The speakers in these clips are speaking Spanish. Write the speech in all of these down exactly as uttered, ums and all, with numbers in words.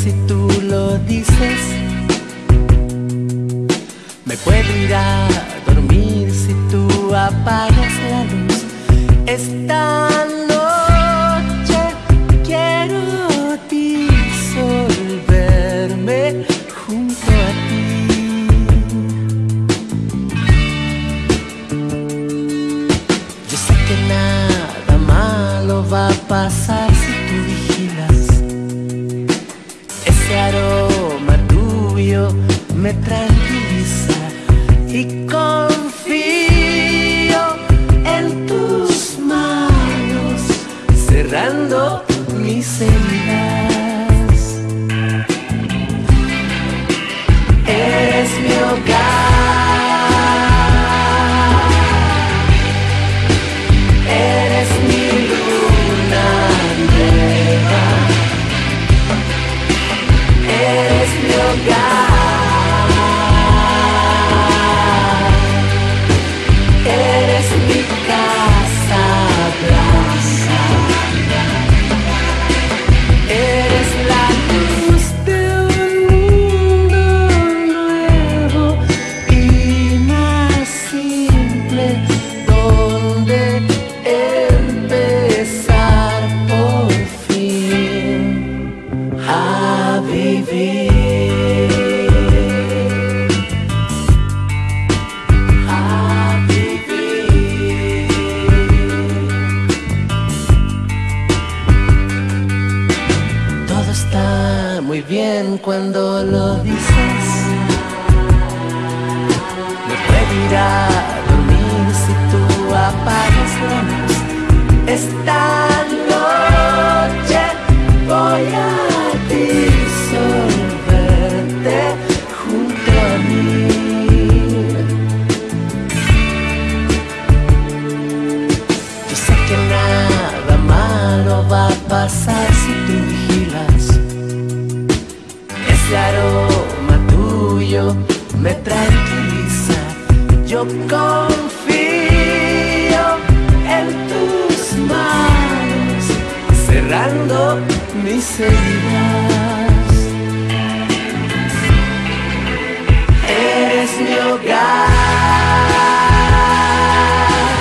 si tú lo dices. Me puedo ir a dormir si tú apagas la luz. Esta noche quiero disolverme junto a ti. Yo sé que nada malo va a pasar si tú vigilas. Ese aroma tuyo me tranquiliza y confío en tus manos cerrando mis heridas. Eres mi hogar, eres mi luna nueva, eres mi hogar. Muy bien cuando lo dices. Me puedo ir a dormir si tú apagas la luz. Esta noche voy a disolverte junto a mí. Yo sé que nada malo va a pasar si tú vigilas. Ese aroma tuyo me tranquiliza. Yo confío en tus manos cerrando mis heridas. Eres mi hogar,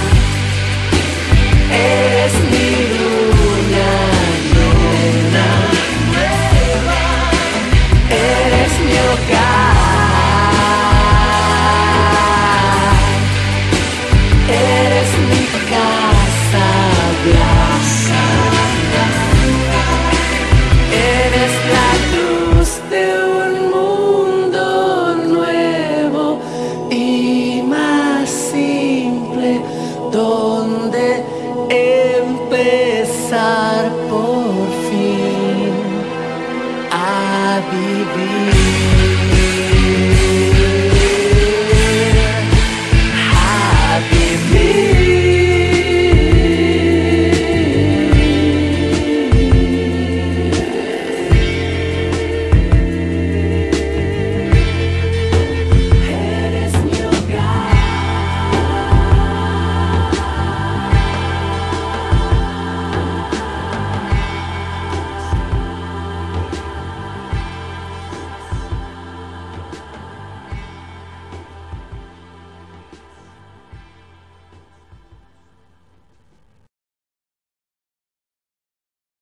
eres mi luna llena. Eres mi hogar, eres mi casa blanca, eres la luz de un mundo nuevo y más simple, donde empezar por fin a vivir.